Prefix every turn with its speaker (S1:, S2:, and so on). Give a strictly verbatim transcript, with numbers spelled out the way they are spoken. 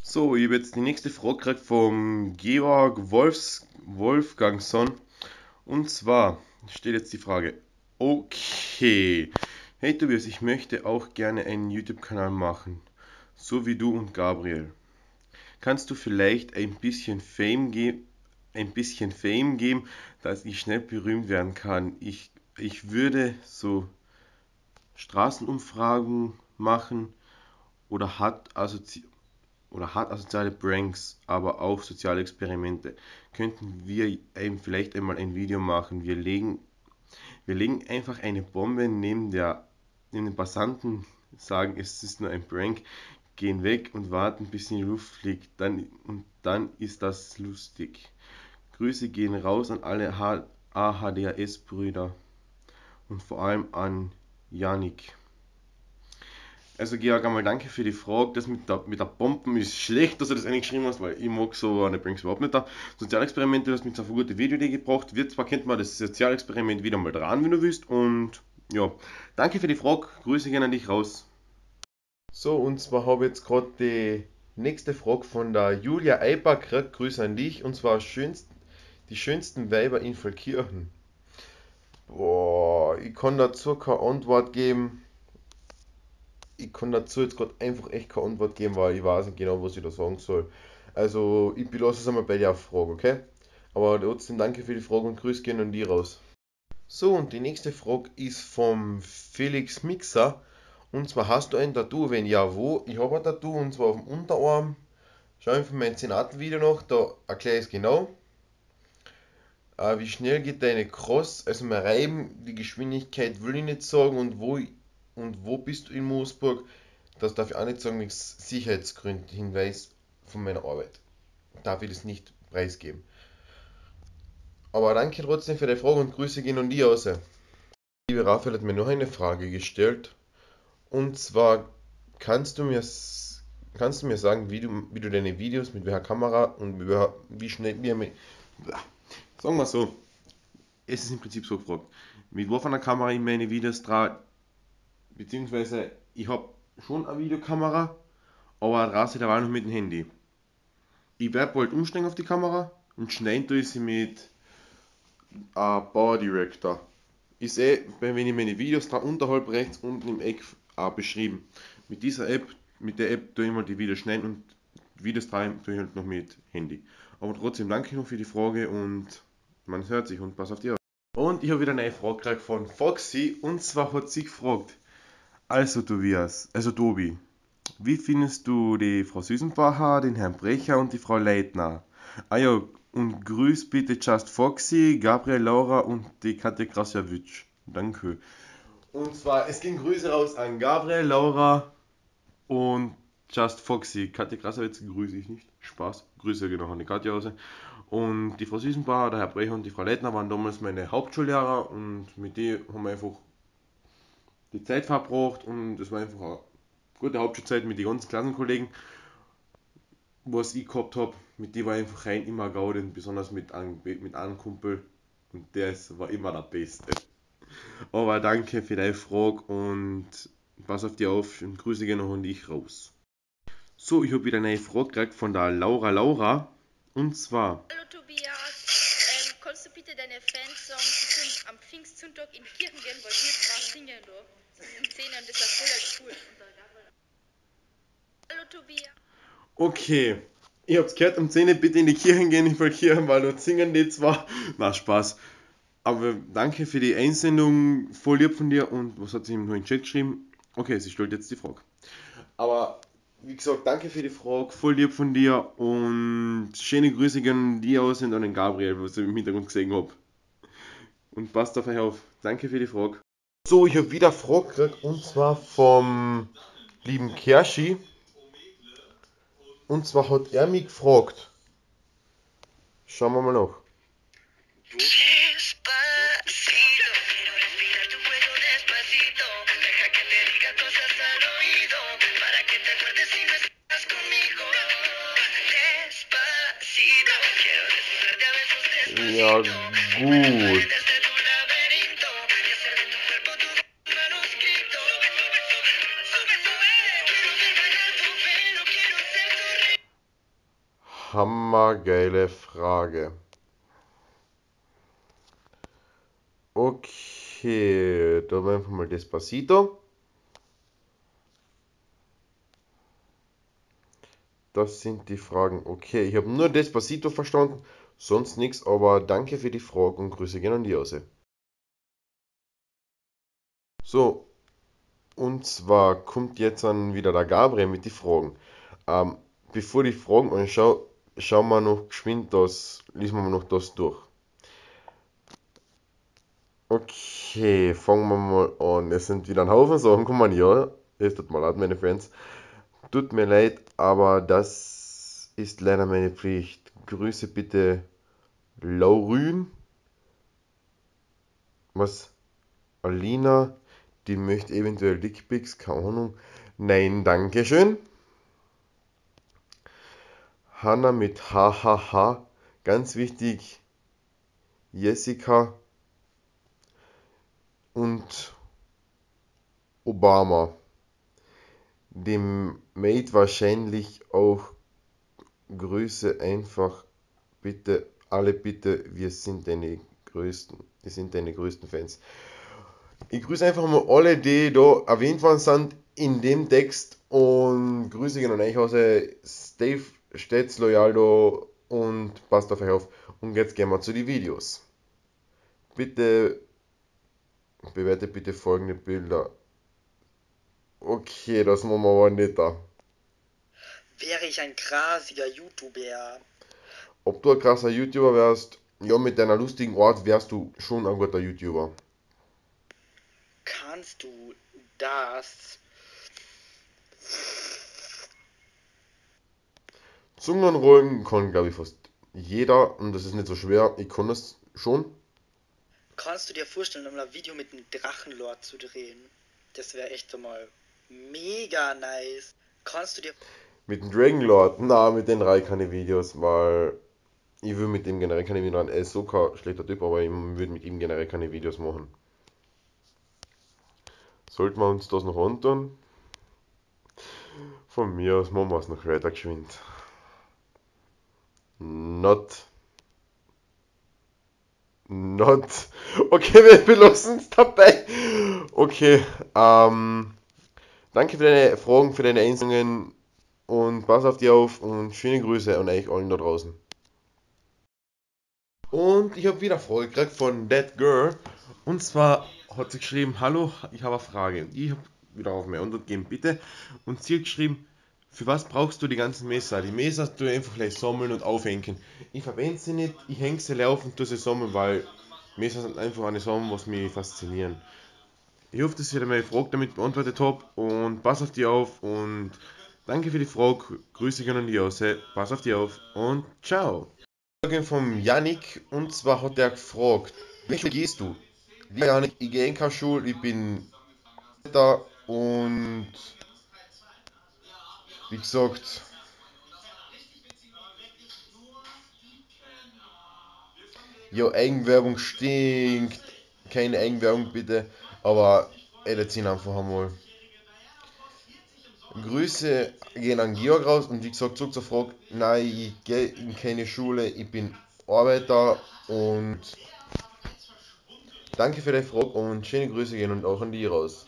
S1: So, ich habe jetzt die nächste Frage gekriegt vom Georg Wolfs Wolfgangsson. Und zwar steht jetzt die Frage: Okay, hey Tobias, ich möchte auch gerne einen YouTube-Kanal machen, so wie du und Gabriel. Kannst du vielleicht ein bisschen Fame geben, ein bisschen Fame geben, dass ich schnell berühmt werden kann? Ich, ich würde so Straßenumfragen machen oder hat assozi oder hart asoziale Pranks, aber auch soziale Experimente. Könnten wir eben vielleicht einmal ein Video machen. Wir legen, wir legen einfach eine Bombe neben der, neben den Passanten, sagen, es ist nur ein Prank, gehen weg und warten, bis sie in die Luft fliegt. Dann, und dann ist das lustig. Grüße gehen raus an alle A H D H S-Brüder und vor allem an Janik. Also Georg, einmal danke für die Frage. Das mit der, mit der Bomben ist schlecht, dass du das eigentlich geschrieben hast, weil ich mag so eine Pranks überhaupt nicht da. Sozialexperimente, du hast mit so eine gute Videoidee gebracht. Wird zwar, kennt man das Sozialexperiment wieder mal dran, wenn du willst. Und ja, danke für die Frage. Grüße gerne an dich raus. So, und zwar habe ich jetzt gerade die nächste Frage von der Julia Eiber gekriegt. Grüße an dich. Und zwar schönst, die schönsten Weiber in Feldkirchen. Boah, ich kann dazu keine Antwort geben. Ich kann dazu jetzt gerade einfach echt keine Antwort geben, weil ich weiß nicht genau, was ich da sagen soll. Also, ich belasse es einmal bei der Frage, okay? Aber trotzdem danke für die Frage und Grüße gehen an die raus. So, und die nächste Frage ist vom Felix Mixer. Und zwar, hast du ein Tattoo? Wenn ja, wo? Ich habe ein Tattoo und zwar auf dem Unterarm. Schau einfach mein Zenaten-Video nach, da erkläre ich es genau. Äh, wie schnell geht deine Cross, also mein Reiben, die Geschwindigkeit will ich nicht sagen und wo, und wo bist du in Moosburg? Das darf ich auch nicht sagen, wegen Sicherheitsgründen, Hinweis von meiner Arbeit. Darf ich das nicht preisgeben. Aber danke trotzdem für die Frage und Grüße gehen an die aus. Liebe Raphael hat mir noch eine Frage gestellt. Und zwar, kannst du mir, kannst du mir sagen, wie du, wie du deine Videos mit welcher Kamera und wie, wie schnell, wie, sagen wir so, es ist im Prinzip so gefragt, mit was für einer Kamera ich meine Videos drehe, beziehungsweise ich habe schon eine Videokamera, aber draußen dabei noch mit dem Handy. Ich werde bald umsteigen auf die Kamera und schneiden tue ich sie mit äh, Power Director. Ich sehe, wenn ich meine Videos da unterhalb rechts unten im Eck äh, beschrieben. Mit dieser App, mit der App tue ich mal die Videos schneiden und Videos drehen tue ich halt noch mit Handy. Aber trotzdem danke noch für die Frage und man hört sich und pass auf die auf. Und ich habe wieder eine Frage gekriegt von Foxy und zwar hat sie gefragt, also Tobias, also Tobi, wie findest du die Frau Süßenbacher, den Herrn Brecher und die Frau Leitner? Ah ja, und grüß bitte Just Foxy, Gabriel Laura und die Katja Krasjawitsch. Danke. Und zwar, es ging Grüße raus an Gabriel, Laura und Just Foxy. Katja Krasjawitsch grüße ich nicht. Spaß. Grüße genau an die Katja raus. Und die Frau Süßenbacher, der Herr Brecher und die Frau Leitner waren damals meine Hauptschullehrer und mit denen haben wir einfach die Zeit verbracht und es war einfach eine gute Hauptschulzeit mit den ganzen Klassenkollegen, was ich gehabt habe. Mit denen war ich einfach rein immer gaudend, besonders mit einem, mit einem Kumpel und der ist, war immer der Beste. Aber danke für deine Frage und pass auf dich auf und Grüße gehen noch an dich raus. So, ich habe wieder eine Frage gekriegt von der Laura Laura und zwar:
S2: Hallo Tobias, ähm, kannst du bitte deine Fans sagen, sie können am Pfingstsonntag in die Kirchen gehen, weil wir zwar singen da. Um zehn und das ist voll cool. Hallo Tobias.
S1: Okay, ich hab's gehört, um zehn Uhr bitte in die Kirchen gehen, ich will Kirchen, weil dort singen die zwar. Na, Spaß. Aber danke für die Einsendung, voll lieb von dir. Und was hat sie im neuen Chat geschrieben? Okay, sie stellt jetzt die Frage. Aber wie gesagt, danke für die Frage, voll lieb von dir und schöne Grüße gehen dir aus und an den Gabriel, was ich im Hintergrund gesehen habe. Und passt auf euch auf. Danke für die Frage. So, ich habe wieder eine Frage gekriegt und zwar vom lieben Kerschi. Und zwar hat er mich gefragt. Schauen wir mal nach. Ja, gut. hammergeile Frage. Okay, da war einfach mal Despacito. Das sind die Fragen. Okay, ich habe nur Despacito verstanden, sonst nichts, aber danke für die Frage und Grüße gehen an die Ause. So, und zwar kommt jetzt dann wieder der Gabriel mit den Fragen. Ähm, bevor die Fragen anschaue, schauen wir noch geschwind das, lesen wir noch das durch. Okay, fangen wir mal an. Es sind wieder ein Haufen Sachen gekommen, ja. Es tut mir leid, meine Friends. Tut mir leid, aber das ist leider meine Pflicht. Grüße bitte Lauryn. Was? Alina, die möchte eventuell Dickpics, keine Ahnung. Nein, danke schön. Hanna mit Hahaha, ganz wichtig. Jessica und Obama. Dem Mate wahrscheinlich auch Grüße einfach bitte, alle bitte, wir sind deine größten, wir sind deine größten Fans. Ich grüße einfach mal alle, die da erwähnt worden sind in dem Text und Grüße gehen an euch aus. Stay stets loyal da und passt auf euch auf. Und jetzt gehen wir zu den Videos. Bitte bewertet bitte folgende Bilder. Okay, das machen wir aber nicht da.
S3: Wäre ich ein grasiger YouTuber?
S1: Ob du ein krasser YouTuber wärst, ja, mit deiner lustigen Art wärst du schon ein guter YouTuber.
S3: Kannst du das?
S1: Zungenrollen kann, glaube ich, fast jeder und das ist nicht so schwer. Ich kann das schon.
S3: Kannst du dir vorstellen, um ein Video mit einem Drachenlord zu drehen? Das wäre echt einmal mega nice. Kannst du dir...
S1: Mit dem Dragonlord, na, mit den drei keine Videos, weil ich will mit dem generell keine Videos machen. Er ist so kein schlechter Typ, aber ich würde mit ihm generell keine Videos machen. Sollten wir uns das noch antun? Von mir aus machen wir es noch weiter geschwind. Not. Not. Okay, wir belassen es dabei. Okay, ähm, danke für deine Fragen, für deine Einsendungen und pass auf dich auf und schöne Grüße an euch allen da draußen. Und ich habe wieder Frage gekriegt von That Girl. Und zwar hat sie geschrieben, hallo, ich habe eine Frage. Und ich habe wieder auf meine Antwort gegeben, bitte. Und sie hat geschrieben, für was brauchst du die ganzen Messer? Die Messer tue ich einfach gleich sammeln und aufhängen. Ich verwende sie nicht, ich hänge sie auf und tue sie sammeln, weil Messer sind einfach eine Sachen, was mich faszinieren. Ich hoffe, dass ich meine Frage damit beantwortet habe und pass auf dich auf und danke für die Frage. Grüße gehen an die aus. Pass auf dich auf und ciao. Frage vom Yannick und zwar hat er gefragt, welche Schule gehst du? Lieber Yannick, ich gehe in keine Schule, ich bin da und wie gesagt, ja, Eigenwerbung stinkt, keine Eigenwerbung bitte, aber erzählen einfach einmal. Grüße gehen an Georg raus und wie gesagt, zurück zur Frage, nein, ich gehe in keine Schule, ich bin Arbeiter und danke für die Frage und schöne Grüße gehen und auch an die raus.